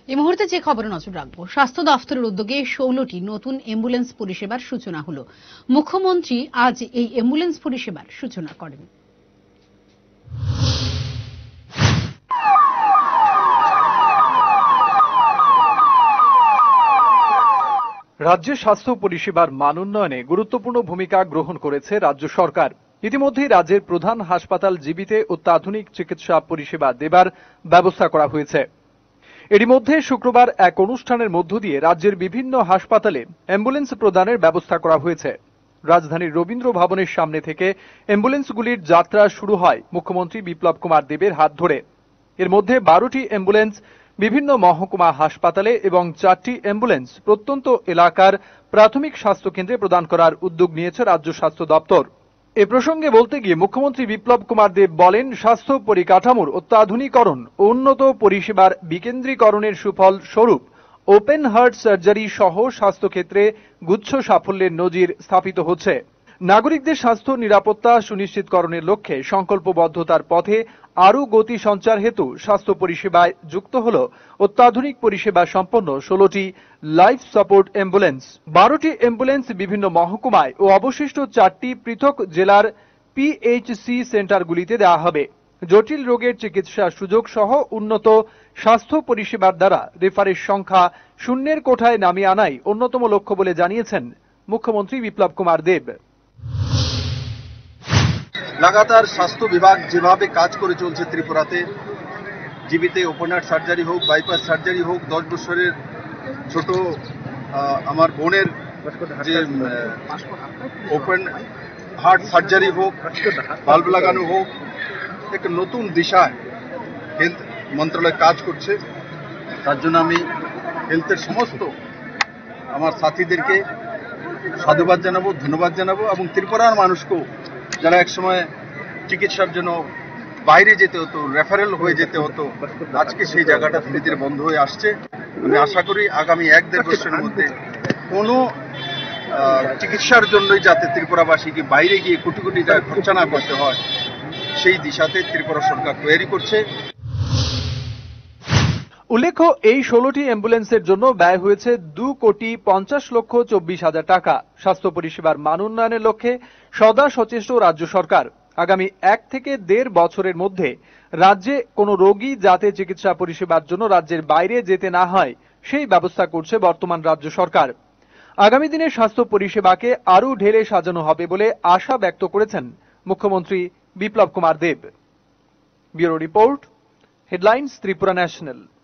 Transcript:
এই মুহূর্তে যে খবরে নজর রাখবো, স্বাস্থ্য দফতরের উদ্যোগে 16টি নতুন অ্যাম্বুলেন্স পরিষেবার সূচনা হলো। মুখ্যমন্ত্রী আজ এই অ্যাম্বুলেন্স পরিষেবার সূচনা করেন। রাজ্যের স্বাস্থ্য পরিষেবার মান উন্নয়নে গুরুত্বপূর্ণ ভূমিকা গ্রহণ করেছে রাজ্য সরকার। ইতিমধ্যেই রাজ্যের প্রধান হাসপাতাল জীবিতে অত্যাধুনিক চিকিৎসা পরিষেবা দেবার ব্যবস্থা করা হয়েছে। এরই মধ্যে শুক্রবার এক অনুষ্ঠানের মধ্য দিয়ে রাজ্যের বিভিন্ন হাসপাতালে অ্যাম্বুলেন্স প্রদানের ব্যবস্থা করা হয়েছে। রাজধানীর রবীন্দ্র ভবনের সামনে থেকে অ্যাম্বুলেন্সগুলির যাত্রা শুরু হয় মুখ্যমন্ত্রী বিপ্লব কুমার দেবের হাত ধরে। এর মধ্যে 12টি অ্যাম্বুলেন্স বিভিন্ন মহকুমা হাসপাতালে এবং 4টি অ্যাম্বুলেন্স প্রত্যন্ত এলাকার প্রাথমিক স্বাস্থ্য কেন্দ্রে প্রদান করার উদ্যোগ নিয়েছে রাজ্য স্বাস্থ্য দপ্তর। এ প্রসঙ্গে বলতে গিয়ে মুখ্যমন্ত্রী বিপ্লব কুমার দেব বলেন, স্বাস্থ্য পরিকাঠামোর অত্যাধুনিকরণ ও উন্নত পরিষেবার বিকেন্দ্রীকরণের সুফল স্বরূপ ওপেন হার্ট সার্জারি সহ স্বাস্থ্যক্ষেত্রে গুচ্ছ সাফল্যের নজির স্থাপিত হচ্ছে। নাগরিকদের স্বাস্থ্য নিরাপত্তা সুনিশ্চিতকরণের লক্ষ্যে সংকল্পবদ্ধতার পথে আরও গতি সঞ্চার হেতু স্বাস্থ্য পরিষেবায় যুক্ত হল অত্যাধুনিক পরিষেবা সম্পন্ন 16টি লাইফ সাপোর্ট অ্যাম্বুলেন্স। 12টি অ্যাম্বুলেন্স বিভিন্ন মহকুমায় ও অবশিষ্ট 4টি পৃথক জেলার পিএইচসি সেন্টারগুলিতে দেওয়া হবে। জটিল রোগের চিকিৎসা সুযোগ সহ উন্নত স্বাস্থ্য পরিষেবার দ্বারা রেফারের সংখ্যা শূন্যের কোঠায় নামিয়ে আনাই অন্যতম লক্ষ্য বলে জানিয়েছেন মুখ্যমন্ত্রী বিপ্লব কুমার দেব। লাগাতার স্বাস্থ্য বিভাগ যেভাবে কাজ করে চলছে ত্রিপুরাতে, জীবিতে ওপেন হার্ট সার্জারি হোক, বাইপাস সার্জারি হোক, 10 বছরের ছোট আমার বোনের যে ওপেন হার্ট সার্জারি হোক, বাল্ব লাগানো হোক, একটা নতুন দিশায় হেলথ মন্ত্রণালয় কাজ করছে। তার জন্য আমি হেলথের সমস্ত আমার সাথীদেরকে সাধুবাদ জানাবো, ধন্যবাদ জানাবো এবং ত্রিপুরার মানুষকেও যারা একসময় চিকিৎসার জন্য বাইরে যেতে হতো, রেফারেল হয়ে যেতে হতো, আজকে সেই জায়গাটা ধীরে ধীরে বন্ধ হয়ে আসছে। আমি আশা করি আগামী 1-1.5 বছরের মধ্যে কোনো চিকিৎসার জন্যই যাতে ত্রিপুরাবাসীকে বাইরে গিয়ে কোটি কোটি টাকা খরচা না করতে হয়, সেই দিশাতে ত্রিপুরা সরকার তৈরি করছে। উল্লেখ্য, এই 16টি অ্যাম্বুলেন্সের জন্য ব্যয় হয়েছে 2,50,24,000 টাকা। স্বাস্থ্য পরিষেবার মান উন্নয়নের লক্ষ্যে সদা সচেষ্ট রাজ্য সরকার আগামী 1 থেকে 1.5 বছরের মধ্যে রাজ্যে কোনো রোগী যাতে চিকিৎসা পরিষেবার জন্য রাজ্যের বাইরে যেতে না হয় সেই ব্যবস্থা করছে বর্তমান রাজ্য সরকার। আগামী দিনে স্বাস্থ্য পরিষেবাকে আরও ঢেলে সাজানো হবে বলে আশা ব্যক্ত করেছেন মুখ্যমন্ত্রী Biplab Kumar Deb. Bureau report, headlines, Tripura national.